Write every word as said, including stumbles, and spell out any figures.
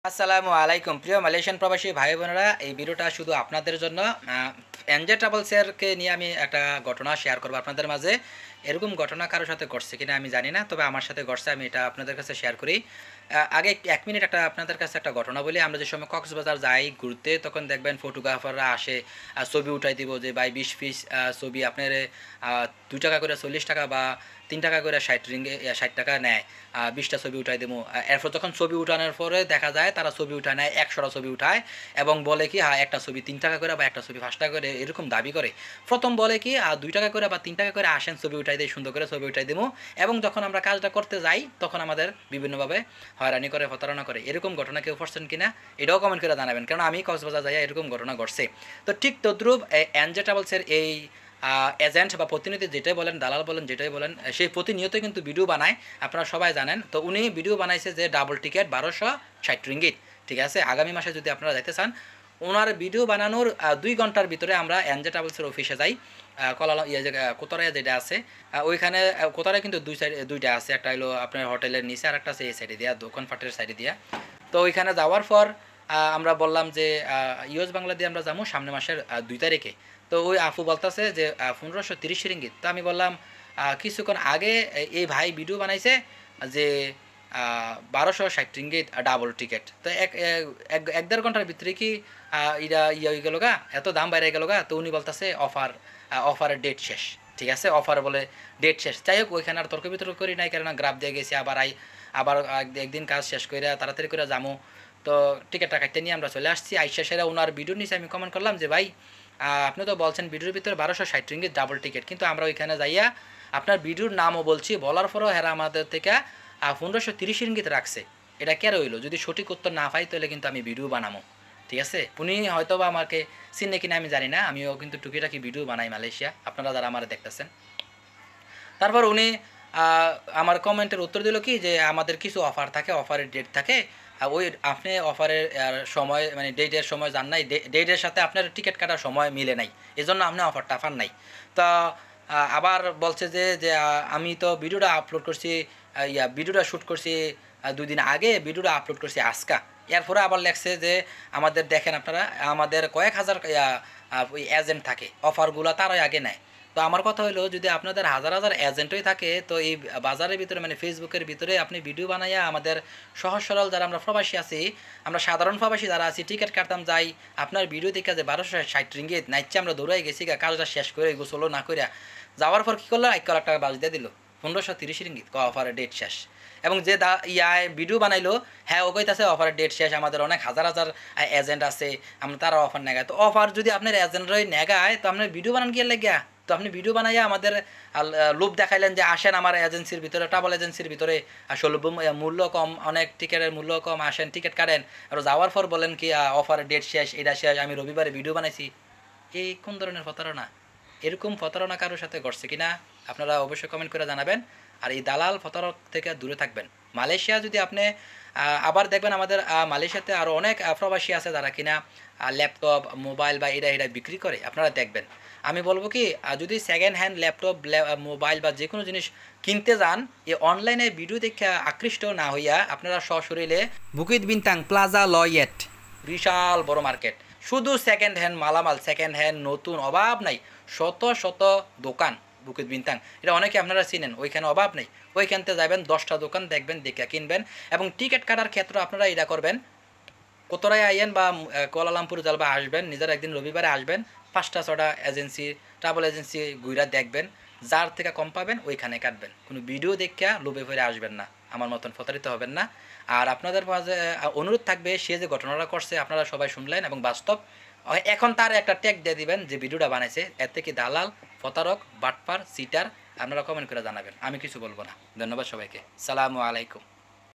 আসসালামু আলাইকুম প্রিয় মালয়েশিয়ান প্রবাসী ভাই বোনেরা, এই ভিডিওটা শুধু আপনাদের জন্য। এনজে ট্রাভেলসেরকে নিয়ে আমি একটা ঘটনা শেয়ার করবো আপনাদের মাঝে। এরকম ঘটনা কারোর সাথে ঘটছে কিনা আমি জানি না, তবে আমার সাথে ঘটছে, আমি এটা আপনাদের কাছে শেয়ার করি। আগে এক মিনিট একটা আপনাদের কাছে একটা ঘটনা বলি। আমরা যে সময় কক্সবাজার যাই ঘুরতে, তখন দেখবেন ফটোগ্রাফাররা আসে, ছবি উঠাই দিব যে ভাই বিশ পিস ছবি আপনার দুই টাকা করে চল্লিশ টাকা বা তিন টাকা করে ষাট রিঙ্গে ষাট টাকা নেয়, বিশটা ছবি উঠাই দেবো। এরপর যখন ছবি উঠানোর পরে দেখা যায় তারা ছবি উঠায় নেয়, একশোটা ছবি উঠায় এবং বলে কি হ্যাঁ একটা ছবি তিন টাকা করে বা একটা ছবি পাঁচ টাকা করে এরকম দাবি করে। প্রথম বলে কি দুই টাকা করে বা তিন টাকা করে আসেন, ছবি উঠাই দেয়, সুন্দর করে ছবি উঠাই দেবো। এবং যখন আমরা কাজটা করতে যাই তখন আমাদের বিভিন্নভাবে হয়রানি করে, প্রতারণা করে। এরকম ঘটনা কেউ পড়ছেন কিনা এটাও কমেন্ট করে জানাবেন, কারণ আমি কক্সবাজার যাই এরকম ঘটনা ঘটছে। তো ঠিক তদ্রুপ এনজে ট্রাভেলসের এই এজেন্ট বা প্রতিনিধি যেটাই বলেন, দালাল বলেন, যেটাই বলেন, সেই প্রতিনিয়ত কিন্তু ভিডিও বানায়, আপনারা সবাই জানেন। তো উনি ভিডিও বানাইছে যে ডাবল টিকিট বারোশো ষাট রিঙ্গিত, ঠিক আছে। আগামী মাসে যদি আপনারা যেতে চান, ওনার ভিডিও বানানোর দুই ঘন্টার ভিতরে আমরা এনজে ট্রাভেলসের অফিসে যাই। কলা ইয়ে যে কোতরায় যেটা আছে, ওইখানে কোতরায় কিন্তু দুই সাইড দুইটা আছে, একটা হলো আপনার হোটেলের নিচে আর একটা আছে এই সাইডে দিয়া, দোকানপাটের সাইডে দিয়া। তো ওইখানে যাওয়ার পর আমরা বললাম যে ইউএস বাংলা দিয়ে আমরা যাবো সামনের মাসের দুই তারিখে। তো ওই আফু বলতেছে যে পনেরোশো তিরিশ রিঙ্গিত। তো আমি বললাম কিছুক্ষণ আগে এই ভাই ভিডিও বানাইছে যে বারোশো ষাট রিঙ্গিত ডাবল টিকিট। তো এক এক দেড় ঘন্টার ভিতরে কি ইরা ইয়ে হয়ে গেল গা, এত দাম বাইরে গেল গা। তো উনি বলতেছে অফার অফারের ডেট শেষ, ঠিক আছে, অফার বলে ডেট শেষ। যাই হোক, ওইখানে আর তর্ক বিতর্ক করি নাই, কারণ গ্রাফ দিয়ে গেছি, আবার আই আবার একদিন কাজ শেষ করে তাড়াতাড়ি করে যাবো। তো টিকিটটা কাটতে নিয়ে আমরা চলে আসছি। আইসা সেরা ওনার ভিডিও নিচে আমি কমেন্ট করলাম যে ভাই আপনি তো বলছেন ভিডিওর ভিতরে বারোশো ষাট রিঙ্গিত ডাবল টিকিট, কিন্তু আমরা ওইখানে যাইয়া আপনার ভিডিওর নামও বলছি, বলার পরেও হেরা আমাদের থেকে পনেরোশো তিরিশ রিঙ্গিত রাখছে। এটা কে রইলো? যদি সঠিক উত্তর না পাই তাহলে কিন্তু আমি ভিডিও বানাবো, ঠিক আছে। উনি হয়তো বা আমাকে চিনে কিনা আমি জানি না, আমিও কিন্তু টুকিটাকি ভিডিও বানাই মালয়েশিয়া, আপনারা যারা আমার দেখতেছেন। তারপর উনি আমার কমেন্টের উত্তর দিল কি যে আমাদের কিছু অফার থাকে, অফারের ডেট থাকে, ওই আপনি অফারের সময় মানে ডেটের সময় যান নাই, ডেটের সাথে আপনার টিকিট কাটার সময় মিলে নাই, এজন্য আপনি অফারটা পান নাই। তা আবার বলছে যে যে আমি তো ভিডিওটা আপলোড করছি, ইয়া ভিডিওটা শ্যুট করছি দুই দিন আগে, ভিডিওটা আপলোড করছি আজকা। এরপরে আবার লেখছে যে আমাদের দেখেন আপনারা, আমাদের কয়েক হাজার ওই এজেন্ট থাকে, অফারগুলো তারাই আগে নেয়। তো আমার কথা হলো, যদি আপনাদের হাজার হাজার এজেন্টই থাকে, তো এই বাজারের ভিতরে মানে ফেসবুকের ভিতরে আপনি ভিডিও বানাইয়া আমাদের সহজ সরল যারা আমরা প্রবাসী আছি, আমরা সাধারণ প্রবাসী যারা আছি, টিকিট কাটতাম যাই, আপনার ভিডিও দেখে যে বারোশো ষাট রিঙ্গিত নাইচ্ছে আমরা দৌড়াই গেছি গা, কাজটা শেষ করে গোসলো না করিয়া যাওয়ার পর কী করলো, এক লাখ টাকা বাজ দিয়ে দিল পনেরোশো তিরিশ রিঙ্গিত, অফারের ডেট শেষ। এবং যে দা ইয়ায় ভিডিও বানাইলো, হ্যাঁ ও কইতাছে অফারের ডেট শেষ, আমাদের অনেক হাজার হাজার এজেন্ট আছে, আমরা তারা অফার নেগায়। তো অফার যদি আপনার এজেন্টরাই নেগায়, তো আপনার ভিডিও বানান কি লাগিয়া? তো আপনি ভিডিও বানাইয়া আমাদের লোভ দেখাইলেন যে আসেন আমার এজেন্সির ভিতরে, ট্রাভেল এজেন্সির ভিতরে, আসলে মূল্য কম, অনেক টিকিটের মূল্য কম, আসেন টিকিট কাটেন। আর যাওয়ার পর বলেন কি অফারের ডেট শেষ, এটা শেষ, আমি রবিবারে ভিডিও বানাইছি। এই কোন ধরনের প্রতারণা? এরকম প্রতারণা কারোর সাথে ঘটছে কিনা আপনারা অবশ্যই কমেন্ট করে জানাবেন। আর এই দালাল প্রতারক থেকে দূরে থাকবেন। মালয়েশিয়া যদি আপনি আবার দেখবেন, আমাদের মালয়েশিয়াতে আরও অনেক প্রবাসী আছে যারা কিনা ল্যাপটপ, মোবাইল বা এরা এরা বিক্রি করে, আপনারা দেখবেন। আমি বলবো কি, যদি সেকেন্ড হ্যান্ড ল্যাপটপ, মোবাইল বা যে কোনো জিনিস কিনতে যান, এই অনলাইনে ভিডিও দেখে আকৃষ্ট না হইয়া আপনারা সশরীরে বুকিত বিনতাং প্লাজা লয়েট, বিশাল বড় মার্কেট, শুধু সেকেন্ড হ্যান্ড মালামাল, সেকেন্ড হ্যান্ড নতুন, অভাব নাই, শত শত দোকান বুকিত বিনতাং, এটা অনেকে আপনারা চিনেন, ওইখানে অভাব নেই। ওইখানতে যাবেন, দশটা দোকান দেখবেন, দেখে কিনবেন। এবং টিকিট কাটার ক্ষেত্রে আপনারা এটা করবেন, কোতরায় আইয়েন বা কুয়ালালামপুর জালবা আসবেন, নিজের একদিন রবিবারে আসবেন, পাঁচটা ছটা এজেন্সি, ট্রাভেল এজেন্সি ঘুরা দেখবেন, যার থেকে কম পাবেন ওইখানে কাটবেন। কোনো ভিডিও দেখে লোভে ফেরে আসবেন না, আমার মতন প্রতারিত হবেন না। আর আপনাদের মাঝে অনুরোধ থাকবে, সে যে ঘটনাটা করছে আপনারা সবাই শুনলেন এবং বাস্তব, এখন তার একটা ট্যাগ দিয়ে দিবেন যে ভিডিওটা বানাইছে, এর থেকে দালাল, প্রতারক, বাটপার, সিটার, আপনারা কমেন্ট করে জানাবেন, আমি কিছু বলবো না। ধন্যবাদ সবাইকে, সালামু আলাইকুম।